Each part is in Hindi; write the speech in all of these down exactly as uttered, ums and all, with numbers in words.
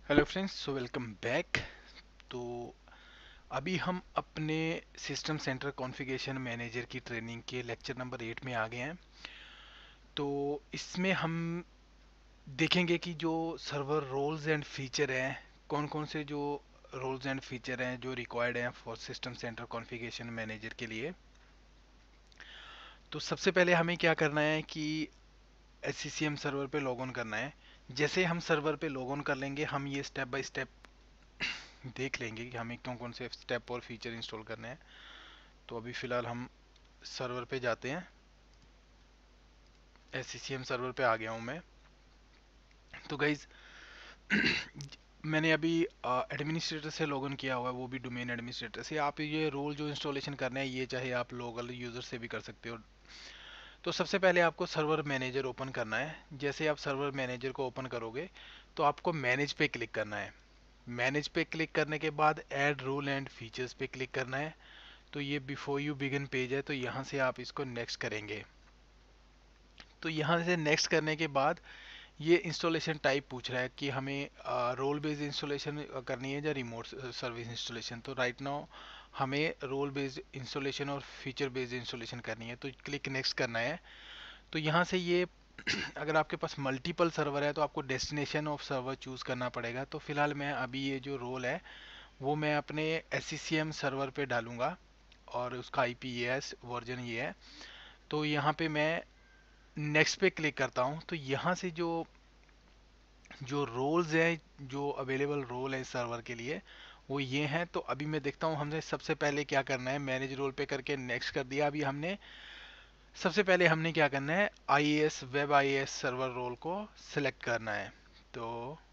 Hello friends, so welcome back. तो अभी हम अपने सिस्टम सेंटर कॉन्फ़िगरेशन मैनेजर की ट्रेनिंग के लेक्चर नंबर एट में आ गए हैं। तो इसमें हम देखेंगे कि जो सर्वर रोल्स एंड फीचर हैं, कौन कौन से जो रोल्स एंड फीचर हैं जो रिक्वायर्ड हैं for system center configuration manager के लिए। तो सबसे पहले हमें क्या करना है कि S C C M server पे लॉग ऑन करना है। जैसे हम सर्वर पे लॉग ऑन कर लेंगे, हम ये स्टेप बाय स्टेप देख लेंगे कि हमें कौन कौन से स्टेप और फीचर इंस्टॉल करने हैं। तो अभी फ़िलहाल हम सर्वर पे जाते हैं। S C C M server पे आ गया हूँ मैं। तो गाइज मैंने अभी एडमिनिस्ट्रेटर से लॉगिन किया हुआ है, वो भी डोमेन एडमिनिस्ट्रेटर से। आप ये रोल जो इंस्टॉलेशन करना है, ये चाहे आप लोकल यूज़र से भी कर सकते हो। तो सबसे पहले आपको सर्वर मैनेजर ओपन करना है। जैसे आप सर्वर मैनेजर को ओपन करोगे तो आपको मैनेज पे क्लिक करना है। मैनेज पे क्लिक करने के बाद ऐड रोल एंड फीचर्स पे क्लिक करना है। तो ये बिफोर यू बिगिन पेज है, तो यहाँ से आप इसको नेक्स्ट करेंगे। तो यहाँ से नेक्स्ट करने के बाद ये इंस्टॉलेशन टाइप पूछ रहा है कि हमें रोल बेस्ड इंस्टॉलेशन करनी है या रिमोट सर्विस इंस्टॉलेशन। तो राइट नाउ हमें रोल बेस्ड इंस्टॉलेशन और फीचर बेस्ड इंस्टॉलेशन करनी है, तो क्लिक नेक्स्ट करना है। तो यहाँ से ये अगर आपके पास मल्टीपल सर्वर है तो आपको डेस्टिनेशन ऑफ सर्वर चूज़ करना पड़ेगा। तो फिलहाल मैं अभी ये जो रोल है वो मैं अपने S C C M server पे डालूंगा और उसका आई पी ये है, वर्जन ये है। तो यहाँ पे मैं नेक्स्ट पे क्लिक करता हूँ। तो यहाँ से जो जो रोल्स हैं, जो अवेलेबल रोल है सर्वर के लिए, वो ये हैं। तो अभी मैं देखता हूँ हमने सबसे पहले क्या करना है। मैनेज रोल पे करके नेक्स्ट कर दिया। अभी हमने सबसे पहले हमने क्या करना है, I A S web I A S server role को सिलेक्ट करना है। तो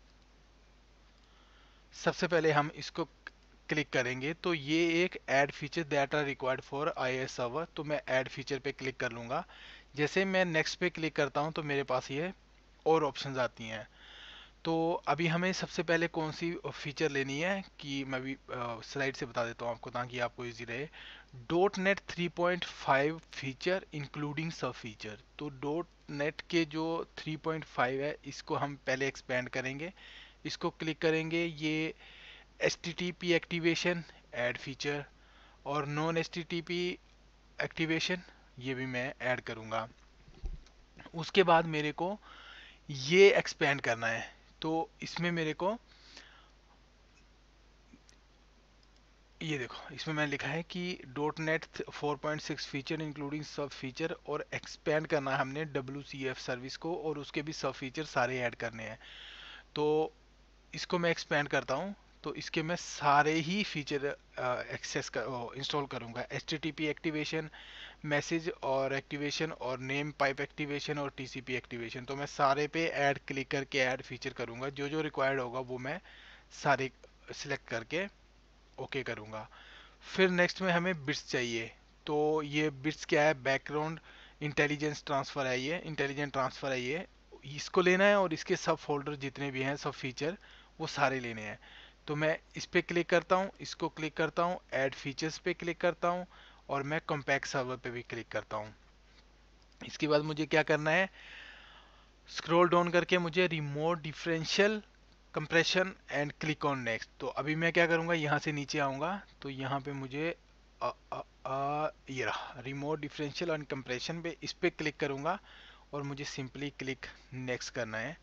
सबसे पहले हम इसको क्लिक करेंगे। तो ये एक add feature that are required for I A S server, तो मैं ऐड फीचर पे क्लिक कर लूँगा। जैसे मैं नेक्स्ट पे क्लिक करता हूँ तो मेरे पास ये और ऑप्शंस आती हैं। तो अभी हमें सबसे पहले कौन सी फीचर लेनी है कि मैं भी स्लाइड से बता देता हूँ आपको ताकि आपको इजी रहे। Dot net three point five feature including sub feature. तो डॉट नेट के जो थ्री पॉइंट फाइव है इसको हम पहले एक्सपेंड करेंगे। इसको क्लिक करेंगे। ये H T T P activation add feature और non H T T P activation ये भी मैं ऐड करूँगा। उसके बाद मेरे को ये एक्सपेंड करना है। तो इसमें मेरे को ये देखो, इसमें मैंने लिखा है कि dot net four point six feature including sub feature, और एक्सपेंड करना है हमने डब्ल्यू सी एफ सर्विस को और उसके भी सब फीचर सारे ऐड करने हैं। तो इसको मैं एक्सपेंड करता हूँ। तो इसके मैं सारे ही फीचर एक्सेस कर इंस्टॉल करूँगा। H T T P activation, message और एक्टिवेशन और नेम पाइप एक्टिवेशन और टी सी पी एक्टिवेशन। तो मैं सारे पे ऐड क्लिक करके ऐड फीचर करूँगा। जो जो रिक्वायर्ड होगा वो मैं सारे सिलेक्ट करके ओके करूँगा। फिर नेक्स्ट में हमें बिट्स चाहिए। तो ये बिट्स क्या है, बैकग्राउंड इंटेलिजेंस ट्रांसफ़र है, ये इंटेलिजेंट ट्रांसफ़र है, ये इसको लेना है और इसके सब फोल्डर जितने भी हैं सब फीचर वो सारे लेने हैं। तो मैं इस पर क्लिक करता हूँ, इसको क्लिक करता हूँ, ऐड फीचर्स पे क्लिक करता हूँ और मैं कॉम्पैक्ट सर्वर पे भी क्लिक करता हूँ। इसके बाद मुझे क्या करना है, स्क्रॉल डाउन करके मुझे remote differential compression and click on next. तो अभी मैं क्या करूँगा, यहाँ से नीचे आऊँगा। तो यहाँ पे मुझे आ, आ, आ, ये रहा रिमोट डिफरेंशियल एंड कंप्रेशन पे, इस पे क्लिक करूँगा और मुझे सिंपली क्लिक नेक्स्ट करना है।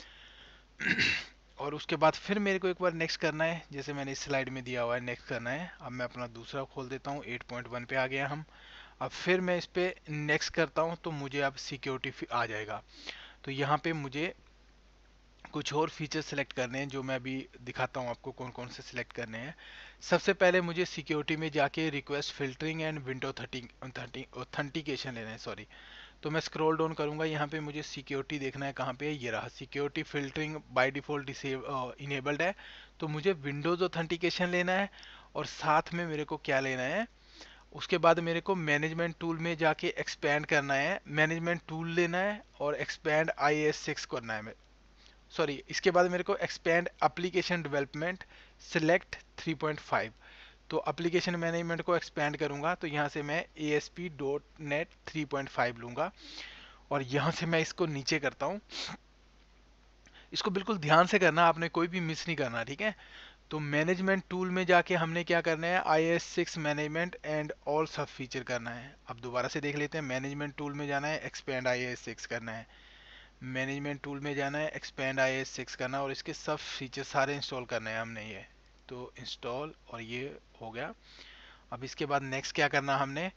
और उसके बाद फिर मेरे को एक बार नेक्स्ट करना है, जैसे मैंने इस स्लाइड में दिया हुआ है नेक्स्ट करना है। अब मैं अपना दूसरा खोल देता हूँ, एट पॉइंट वन पे आ गया हम। अब फिर मैं इस पे नेक्स्ट करता हूँ तो मुझे अब सिक्योरिटी आ जाएगा। तो यहाँ पे मुझे कुछ और फीचर सेलेक्ट करने हैं जो मैं अभी दिखाता हूँ आपको कौन कौन से सिलेक्ट करने हैं। सबसे पहले मुझे सिक्योरिटी में जाके request filtering and window authentication लेना है, सॉरी। तो मैं स्क्रॉल डाउन करूंगा, यहाँ पे मुझे सिक्योरिटी देखना है कहाँ पे है, ये रहा। Security filtering by default enabled है, तो मुझे विंडोज ऑथेंटिकेशन लेना है। और साथ में मेरे को क्या लेना है, उसके बाद मेरे को मैनेजमेंट टूल में जाके एक्सपैंड करना है, मैनेजमेंट टूल लेना है और एक्सपैंड आई एस सिक्स करना है। सॉरी, इसके बाद मेरे को expand application development select three point five. तो एप्लीकेशन मैनेजमेंट को एक्सपैंड करूंगा, तो यहाँ से मैं A S P dot net three point five लूँगा और यहाँ से मैं इसको नीचे करता हूँ। इसको बिल्कुल ध्यान से करना, आपने कोई भी मिस नहीं करना, ठीक है। तो मैनेजमेंट टूल में जाके हमने क्या करना है, I S six management and all sub feature करना है। अब दोबारा से देख लेते हैं, मैनेजमेंट टूल में जाना है, एक्सपेंड आई एस सिक्स करना है, मैनेजमेंट टूल में जाना है, एक्सपेंड आई एस सिक्स करना है, और इसके सब फीचर सारे इंस्टॉल करने हैं हमने ये। तो इंस्टॉल, और ये हो गया। अब इसके बाद नेक्स्ट क्या करना हमने,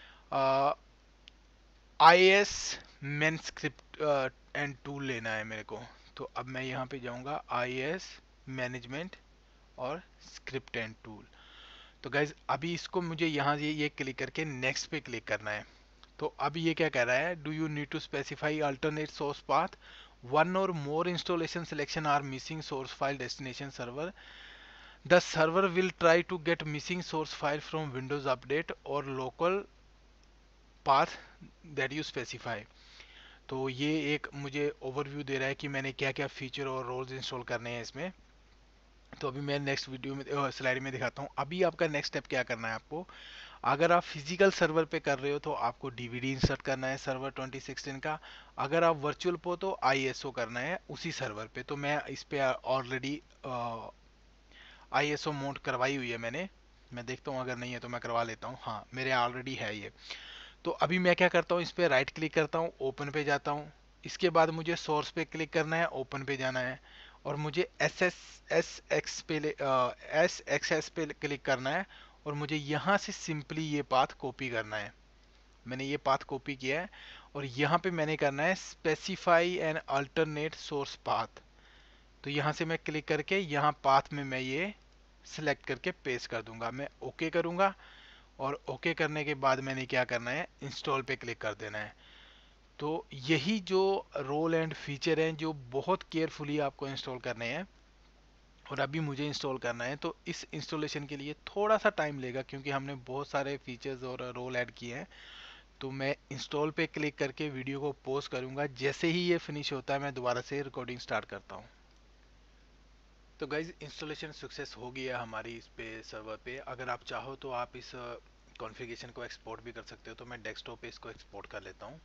I S main script and tool लेना है मेरे को। तो अब मैं यहाँ पे जाऊँगा, आई एस मैनेजमेंट और स्क्रिप्ट एंड टूल। तो गाइज अभी इसको मुझे यहाँ ये ये क्लिक करके नेक्स्ट पे क्लिक करना है। तो अब ये क्या कह रहा है, do you need to specify alternate source path, one or more installation selection are missing source file destination server, the server will try to get missing source file from Windows update or local path that you specify. तो ये एक मुझे ओवरव्यू दे रहा है कि मैंने क्या क्या फीचर और रोल्स इंस्टॉल करने हैं इसमें। तो अभी मैं नेक्स्ट वीडियो में स्लाइड में दिखाता हूँ। अभी आपका नेक्स्ट स्टेप क्या करना है आपको, अगर आप फिजिकल सर्वर पे कर रहे हो तो आपको डीवीडी इंसर्ट करना है सर्वर ट्वेंटी सिक्सटीन का। अगर आप वर्चुअल पे हो तो आईएसओ करना है उसी सर्वर पे। तो मैं इस पे ऑलरेडी आईएसओ मोड करवाई हुई है मैंने, मैं देखता हूँ अगर नहीं है तो मैं करवा लेता हूँ। हाँ मेरे ऑलरेडी है ये। तो अभी मैं क्या करता हूँ, इस पे राइट क्लिक करता हूँ, ओपन पे जाता हूँ। इसके बाद मुझे सोर्स पे क्लिक करना है, ओपन पे जाना है, और मुझे एस एस एस एक्स पे एस एक्स एस पे क्लिक करना है, और मुझे यहाँ से सिंपली ये पाथ कॉपी करना है। मैंने ये पाथ कॉपी किया है, और यहाँ पे मैंने करना है specify an alternate source path. तो यहाँ से मैं क्लिक करके यहाँ पाथ में मैं ये सिलेक्ट करके पेस्ट कर दूंगा, मैं ओके करूंगा, और ओके करने के बाद मैंने क्या करना है, इंस्टॉल पे क्लिक कर देना है। तो यही जो रोल एंड फीचर हैं जो बहुत केयरफुली आपको इंस्टॉल करने हैं, और अभी मुझे इंस्टॉल करना है। तो इस इंस्टॉलेशन के लिए थोड़ा सा टाइम लेगा क्योंकि हमने बहुत सारे फीचर्स और रोल ऐड किए हैं। तो मैं इंस्टॉल पे क्लिक करके वीडियो को पॉज करूंगा, जैसे ही ये फिनिश होता है मैं दोबारा से रिकॉर्डिंग स्टार्ट करता हूँ। तो गाइज इंस्टॉलेशन सक्सेस हो गया हमारी इस पे सर्वर पे। अगर आप चाहो तो आप इस कॉन्फ़िगरेशन को एक्सपोर्ट भी कर सकते हो। तो मैं डेस्कटॉप पे इसको एक्सपोर्ट कर लेता हूँ,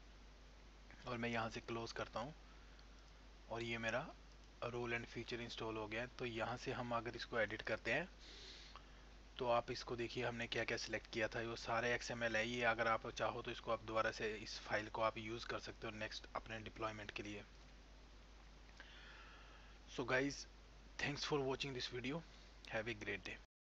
और मैं यहाँ से क्लोज करता हूँ, और ये मेरा रोल एंड फीचर इंस्टॉल हो गया है। तो यहाँ से हम अगर इसको एडिट करते हैं तो आप इसको देखिए हमने क्या क्या सिलेक्ट किया था, वो सारे एक्सएमएल है ये। अगर आप चाहो तो इसको आप दोबारा से इस फाइल को आप यूज़ कर सकते हो नेक्स्ट अपने डिप्लॉयमेंट के लिए। So guys, thanks for watching this video, have a great day.